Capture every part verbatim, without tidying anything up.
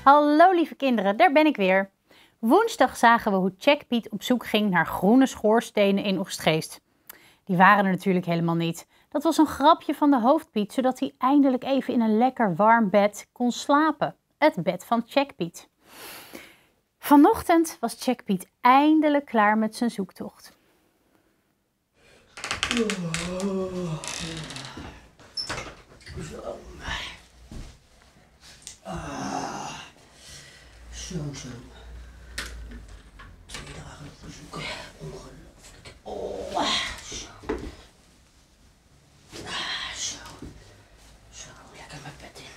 Hallo lieve kinderen, daar ben ik weer. Woensdag zagen we hoe Check Piet op zoek ging naar groene schoorstenen in Oegstgeest. Die waren er natuurlijk helemaal niet. Dat was een grapje van de hoofdpiet, zodat hij eindelijk even in een lekker warm bed kon slapen. Het bed van Check Piet. Vanochtend was Check Piet eindelijk klaar met zijn zoektocht. Zo. Ah, zo, zo. Twee dagen verzoeken. Ongelooflijk. Oh, zo. Ah, zo. Zo, lekker mijn bed in.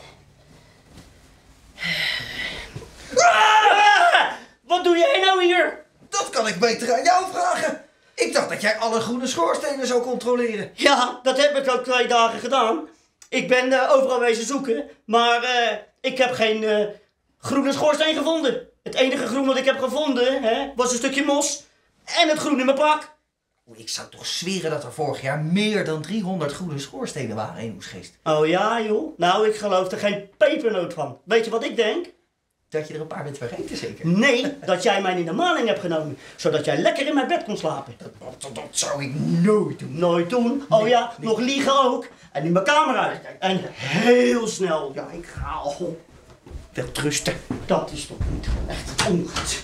Ah, wat doe jij nou hier? Dat kan ik beter aan jou vragen. Ik dacht dat jij alle groene schoorstenen zou controleren. Ja, dat heb ik ook twee dagen gedaan. Ik ben uh, overal wezen zoeken, maar uh, ik heb geen uh, groene schoorsteen gevonden. Het enige groen wat ik heb gevonden hè, was een stukje mos en het groen in mijn pak. Ik zou toch zweren dat er vorig jaar meer dan driehonderd groene schoorstenen waren in Oegstgeest. Oh ja joh, nou ik geloof er geen pepernoot van. Weet je wat ik denk? Dat je er een paar bent vergeten zeker? Nee, dat jij mij in de maling hebt genomen, zodat jij lekker in mijn bed kon slapen. Dat, dat, dat zou ik nooit doen. Nooit doen? Oh nee, ja, nee. Nog liegen ook. En in mijn kamer uit. En heel snel. Ja, ik ga al. Wel trusten. Dat is toch niet echt ongehoord.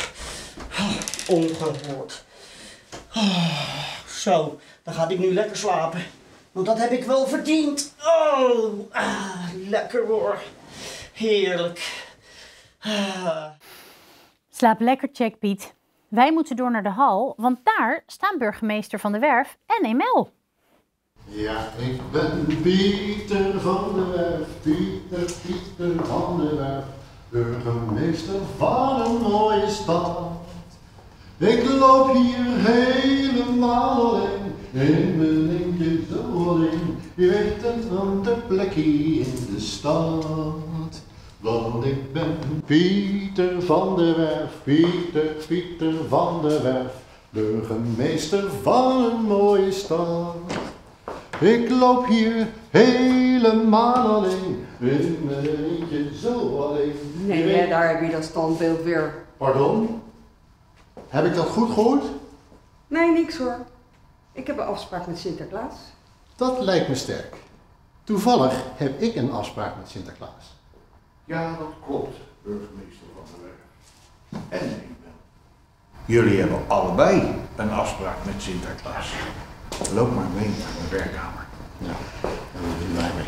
Ongehoord. Oh, zo, dan ga ik nu lekker slapen. Want dat heb ik wel verdiend. Oh, ah, lekker hoor. Heerlijk. Ah. Slaap lekker Check Piet. Wij moeten door naar de hal, want daar staan burgemeester Van der Werf en Emel. Ja, ik ben Pieter van der Werf, Pieter, Pieter van der Werf, burgemeester van een mooie stad. Ik loop hier helemaal alleen, in mijn eentje zo alleen, je weet het, van de plekje in de stad. Want ik ben Pieter van der Werf, Pieter, Pieter van der Werf, burgemeester van een mooie stad. Ik loop hier helemaal alleen, in mijn eentje zo alleen. Nee, Je hè, weet- daar heb je dat standbeeld weer. Pardon? Heb ik dat goed gehoord? Nee, niks hoor. Ik heb een afspraak met Sinterklaas. Dat lijkt me sterk. Toevallig heb ik een afspraak met Sinterklaas. Ja, dat klopt, burgemeester Van der Werf. En ik ben. Jullie hebben allebei een afspraak met Sinterklaas. Loop maar mee naar mijn werkkamer. Ja, en we doen wij mee.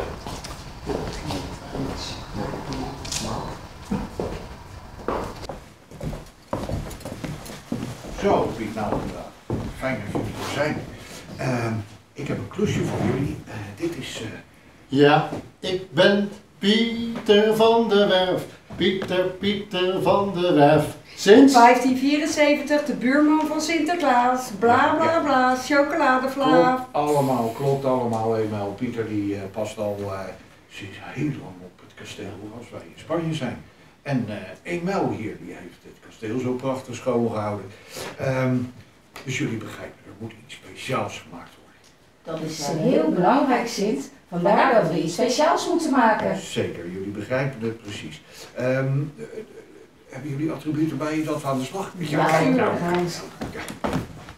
Zo, Piet, nou inderdaad. Fijn dat jullie er zijn. Uh, ik heb een klusje voor jullie. Uh, dit is... Uh... Ja, ik ben Pieter van der Werf, Pieter, Pieter van der Werf. Sinds... vijftien vierenzeventig, de buurman van Sinterklaas. Bla bla bla, chocoladevlaaf. Klopt allemaal, klopt allemaal, eenmaal. Pieter die uh, past al uh, sinds heel lang op het kasteel als wij in Spanje zijn. En uh, Emel hier, die heeft het kasteel zo prachtig schoongehouden. Um, dus jullie begrijpen, er moet iets speciaals gemaakt worden. Dat is heel belangrijk, Sint. Vandaar dat we iets speciaals moeten maken. Zeker, jullie begrijpen het precies. Um, uh, uh, hebben jullie attributen bij je dat we aan de slag met jou Ja, gaan? ja, Nou, ja. kijk, kijk.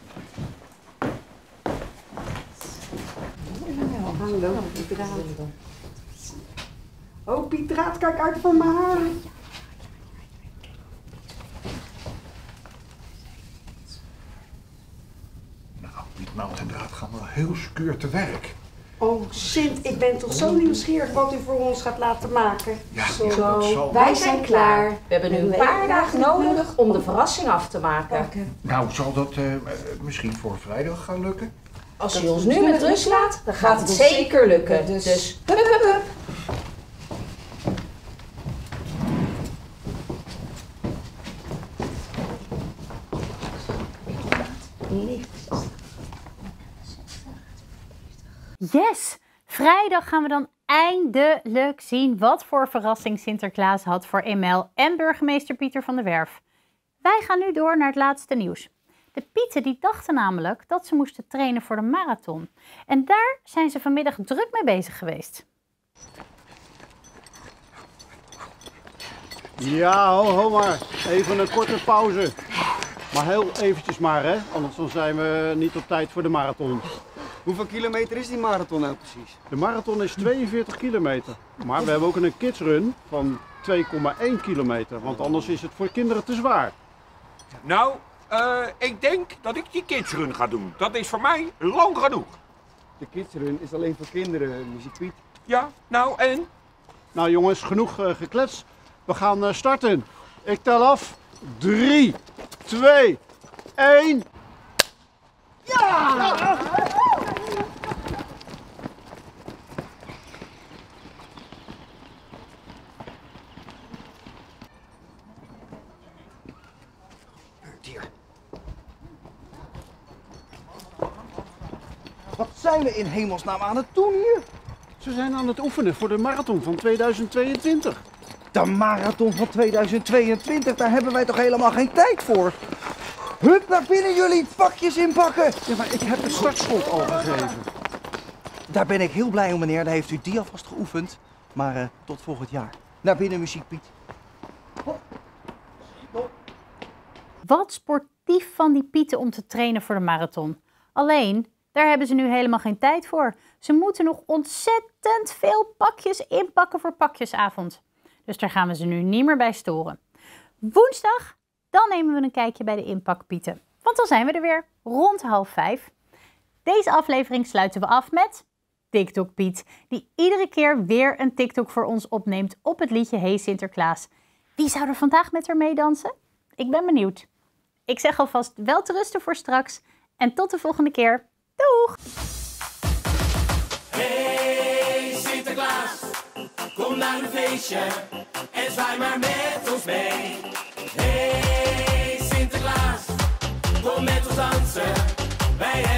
Hallo, Pietraat. Oh, Pietraat, kijk uit voor mijn haar. Nou, Piet, nou inderdaad, gaan we heel secuur te werk. Oh, Sint, ik ben toch zo nieuwsgierig wat u voor ons gaat laten maken. Ja, Zo. ja, dat zal. Wij zijn klaar. We hebben nu een paar dagen nodig om de verrassing af te maken. Nou, zal dat uh, misschien voor vrijdag gaan lukken? Als je ons nu met rust laat, dan gaat het zeker lukken. Dus hup hup hup. Yes! Vrijdag gaan we dan eindelijk zien wat voor verrassing Sinterklaas had voor Emel en burgemeester Pieter van der Werf. Wij gaan nu door naar het laatste nieuws. De Pieten die dachten namelijk dat ze moesten trainen voor de marathon. En daar zijn ze vanmiddag druk mee bezig geweest. Ja, ho, ho maar. Even een korte pauze. Maar heel eventjes maar, hè. Anders dan zijn we niet op tijd voor de marathon. Hoeveel kilometer is die marathon nou precies? De marathon is tweeënveertig kilometer. Maar we hebben ook een kidsrun van twee komma één kilometer. Want anders is het voor kinderen te zwaar. Nou, uh, ik denk dat ik die kidsrun ga doen. Dat is voor mij lang genoeg. De kidsrun is alleen voor kinderen, Muziek Piet. Ja, nou en? Nou jongens, genoeg uh, geklets. We gaan uh, starten. Ik tel af. drie, twee, één. Ja! Wat zijn we in hemelsnaam aan het doen hier? Ze zijn aan het oefenen voor de marathon van tweeduizend tweeëntwintig. De marathon van tweeduizend tweeëntwintig, daar hebben wij toch helemaal geen tijd voor? Hup, naar binnen jullie, pakjes inpakken! Ja, maar ik heb het startschot al gegeven. Daar ben ik heel blij om, meneer. Daar heeft u die alvast geoefend. Maar uh, tot volgend jaar. Naar binnen, Muziek Piet. Hop. Hop. Wat sportief van die Pieten om te trainen voor de marathon. Alleen, daar hebben ze nu helemaal geen tijd voor. Ze moeten nog ontzettend veel pakjes inpakken voor pakjesavond. Dus daar gaan we ze nu niet meer bij storen. Woensdag, dan nemen we een kijkje bij de inpakpieten. Want dan zijn we er weer, rond half vijf. Deze aflevering sluiten we af met TikTok Piet, die iedere keer weer een TikTok voor ons opneemt op het liedje Hey Sinterklaas. Wie zou er vandaag met haar meedansen? Ik ben benieuwd. Ik zeg alvast wel te rusten voor straks en tot de volgende keer. Doeg! Hey Sinterklaas, kom naar een feestje en zwaai maar met ons mee. Hey Sinterklaas, kom met ons dansen, wij